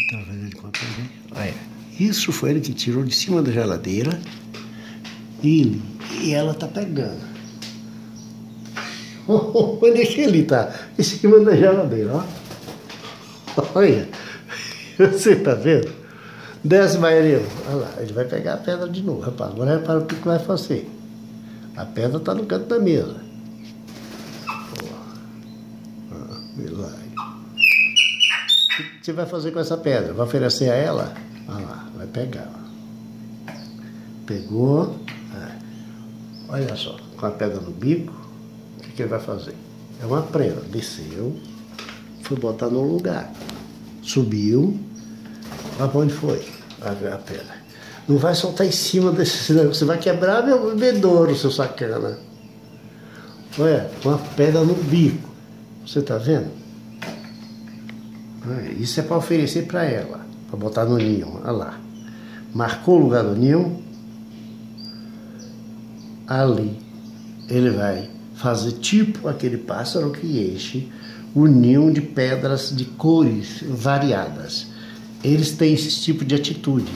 Tá vendo de conta aí? Olha, isso foi ele que tirou de cima da geladeira e ela tá pegando. Onde é que ele tá? Em cima da geladeira, ó. Olha, você tá vendo? Desce, baianinho. Olha lá, ele vai pegar a pedra de novo, rapaz. Agora repara o que vai fazer. A pedra tá no canto da mesa. Milagre. O que você vai fazer com essa pedra? Vai oferecer a ela? Olha lá, vai pegar. Pegou. Olha só, com a pedra no bico, o que ele vai fazer? É uma prenda. Desceu, foi botar no lugar. Subiu. Olha para onde foi a pedra. Não vai soltar em cima desse... Você vai quebrar meu bebedouro, seu sacana. Olha, com a pedra no bico. Você tá vendo? Isso é para oferecer para ela. Para botar no ninho. Olha lá. Marcou o lugar do ninho. Ali ele vai fazer tipo aquele pássaro que enche o ninho de pedras de cores variadas. Eles têm esse tipo de atitude.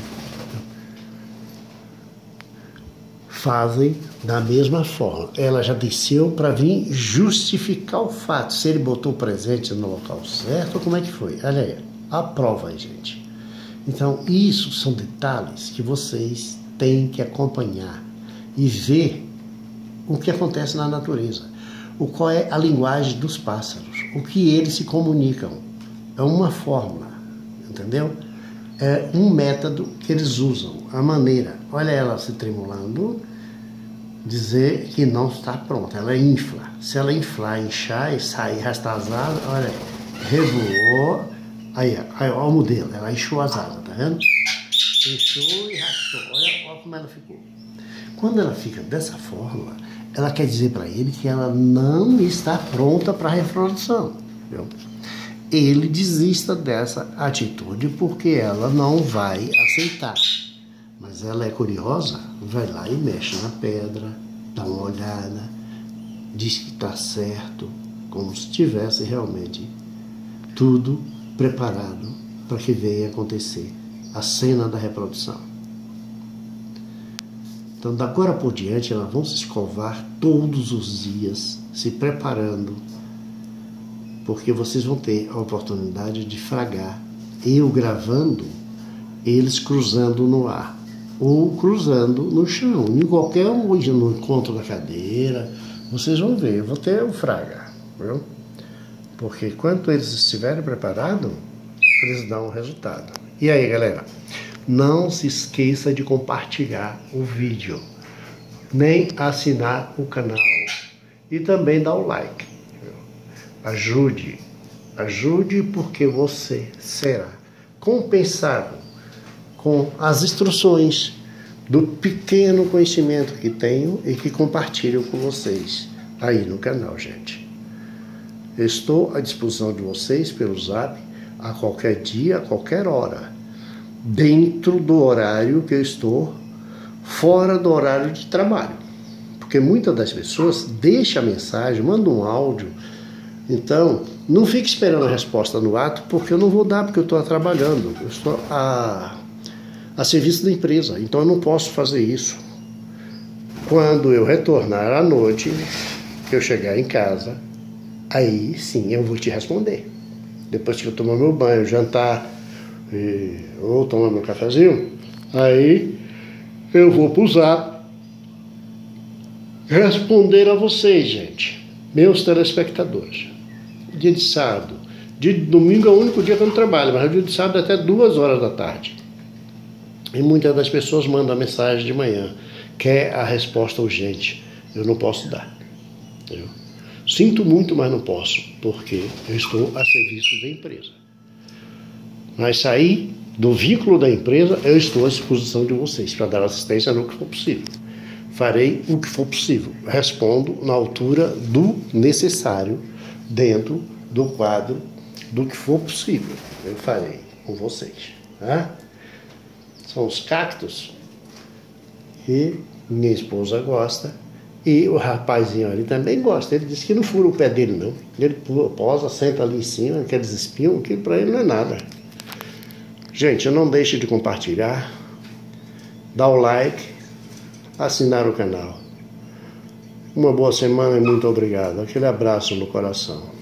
Fazem da mesma forma. Ela já desceu para vir justificar o fato. Se ele botou o presente no local certo, como é que foi? Olha aí, a prova aí, gente. Então, isso são detalhes que vocês têm que acompanhar e ver o que acontece na natureza. Qual é a linguagem dos pássaros, o que eles se comunicam. É uma fórmula, entendeu? É um método que eles usam, a maneira. Olha ela se tremulando, dizer que não está pronta, ela infla. Se ela inflar, inchar e sair, arrastar as asas, olha, revoou, aí, olha o modelo, ela inchou as asas, tá vendo? Inchou e arrastou, olha como ela ficou. Quando ela fica dessa forma, ela quer dizer para ele que ela não está pronta para a reprodução, entendeu? Ele desista dessa atitude porque ela não vai aceitar. Mas ela é curiosa, vai lá e mexe na pedra, dá uma olhada, diz que está certo, como se tivesse realmente tudo preparado para que venha acontecer a cena da reprodução. Então, da agora por diante, elas vão se escovar todos os dias, se preparando, porque vocês vão ter a oportunidade de fragar, eu gravando, eles cruzando no ar, ou cruzando no chão, em qualquer um, no encontro da cadeira, vocês vão ver, eu vou ter o fraga, viu? Porque quando eles estiverem preparados, eles dão o resultado. E aí, galera? Não se esqueça de compartilhar o vídeo, nem assinar o canal e também dar o like. Ajude porque você será compensado com as instruções do pequeno conhecimento que tenho e que compartilho com vocês aí no canal, gente. Estou à disposição de vocês pelo Zap a qualquer dia, a qualquer hora, dentro do horário que eu estou, fora do horário de trabalho. Porque muitas das pessoas deixam a mensagem, mandam um áudio. Então, não fique esperando a resposta no ato, porque eu não vou dar, porque eu estou trabalhando. Eu estou a serviço da empresa, então eu não posso fazer isso. Quando eu retornar à noite, que eu chegar em casa, aí sim eu vou te responder. Depois que eu tomar meu banho, jantar, ou tomar meu cafezinho, aí eu vou pro Zap responder a vocês, gente, meus telespectadores. Dia de sábado, dia de domingo é o único dia que eu não trabalho, mas dia de sábado até 2 horas da tarde. E muitas das pessoas mandam mensagem de manhã, quer a resposta urgente, eu não posso dar. Entendeu? Sinto muito, mas não posso, porque eu estou a serviço da empresa. Mas sair do vínculo da empresa, eu estou à disposição de vocês para dar assistência no que for possível. Farei o que for possível. Respondo na altura do necessário, dentro do quadro do que for possível. Eu farei com vocês. Tá? São os cactos e minha esposa gosta. E o rapazinho ali também gosta. Ele disse que não fura o pé dele, não. Ele posa, senta ali em cima, aqueles espinhos, que para ele não é nada. Gente, não deixe de compartilhar, dar o like, assinar o canal. Uma boa semana e muito obrigado. Aquele abraço no coração.